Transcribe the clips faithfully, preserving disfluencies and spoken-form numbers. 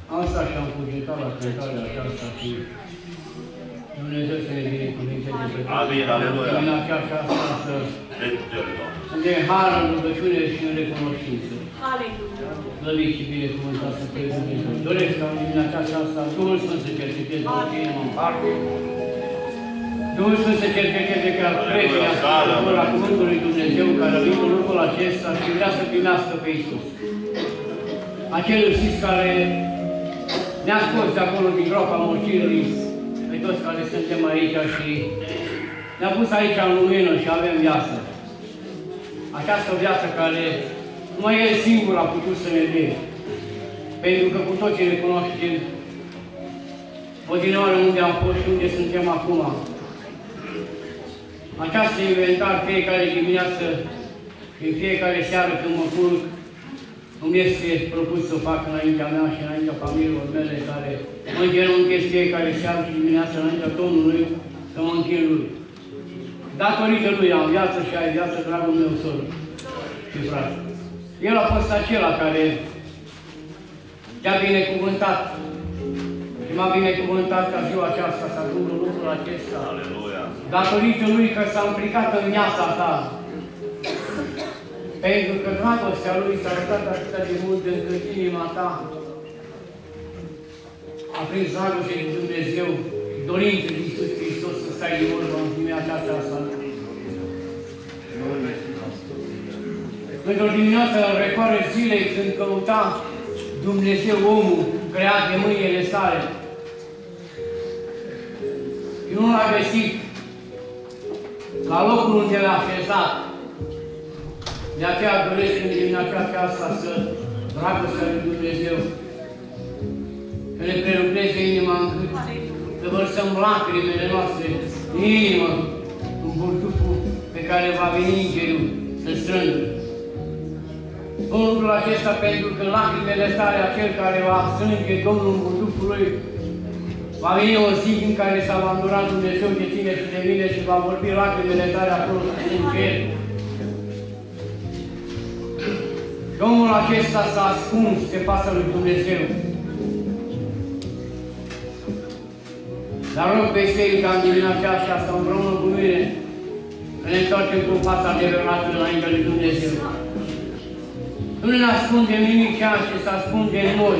Am stat și am cugetat la cântarea aceasta și Dumnezeu să ne binecuvânteze pe toți. Amin, aleluia. În aceasta să de har, în rugăciune și în recunoștință. Aleluia. Slăvit și binecuvântat să fie Dumnezeu. Doresc ca în dimineața aceasta Duhul Sfânt să cerceteze cu inima în parte. Duhul Sfânt să cerceteze chiar preția Sfântului a Cuvântului Dumnezeu care a venit în locul acesta și vrea să primească pe Iisus. Acel Iisus care ne-a scos de acolo din groapa morțilului, pe toți care suntem aici și ne-a pus aici în lumină și avem viață. Această viață care numai El singur a putut să ne dea. Pentru că cu toții ne cunoaștem odinioară unde am fost și unde suntem acum. Această inventar fiecare dimineață și în fiecare seară când mă culc, îmi este propus să o fac înaintea mea și înaintea familiilor mele care mă îngenunchez fiecare seară și dimineață înaintea Domnului să mă închin Lui. Datorită Lui am viață și ai viață, dragul meu sor și frate. El a fost acela care te-a binecuvântat și m-a binecuvântat ca ziua aceasta să ajung în lucrul acesta. Aleluia! Datorită Lui că s-a implicat în viața ta. Pentru că dragostea Lui s-a arătat atât de mult încât inima ta a prins dragoste din Dumnezeu și dorință din Iisus Hristos să stai de vorbă în dimineața aceasta. Într-o dimineață în recoare zilei când căuta Dumnezeu omul creat de mâinile sale și nu l-a găsit la locul unde l-a așezat. De aceea doresc în dimineața aceasta să dragostea lui Dumnezeu să ne prelucreze inima încât să vărsăm lacrimele noastre în inimă, în burducul pe care va veni Îngerul să strângă. Spun lucrul acesta pentru că lacrimele tale, acel care va strânge Domnul în burducul lui, va veni o zi în care s-a abandorat Dumnezeu de tine și de mine și va vorbi lacrimele tale acolo în cer. Și omul acesta s-a ascuns de fața lui Dumnezeu. Dar rog pe Biserica în dimineața aceasta împreună cu mine să ne întoarcem cu fața adevărată înaintea lui Dumnezeu. Nu ne ascundem nimic ceea ce se ascunde în noi.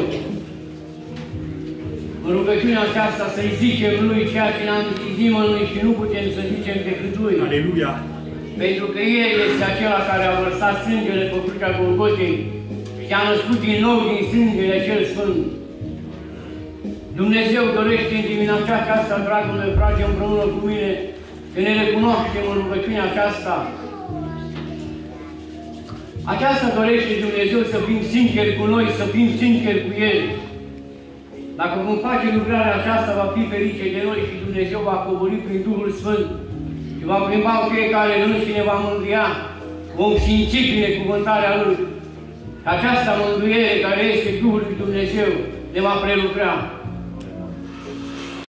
În rugăciunea aceasta să-i zicem Lui ceea ce ne-am zis nimănui și nu putem să zicem decât Lui. Aleluia! Pentru că El este acela care a vărsat sângele pe crucea Golgotei și a născut din nou din sângele cel sfânt. Dumnezeu dorește în dimineața aceasta, dragul meu frate, împreună cu mine, că ne recunoaștem în rugăciunea aceasta. Aceasta dorește Dumnezeu să fim sinceri cu noi, să fim sinceri cu El. Dacă vom face lucrarea aceasta, va fi ferice de noi și Dumnezeu va cobori prin Duhul Sfânt și va plimba în fiecare rând și ne va mângâia. Vom simți binecuvântarea Lui. Această mângâiere care este Duhul lui Dumnezeu ne va prelucra.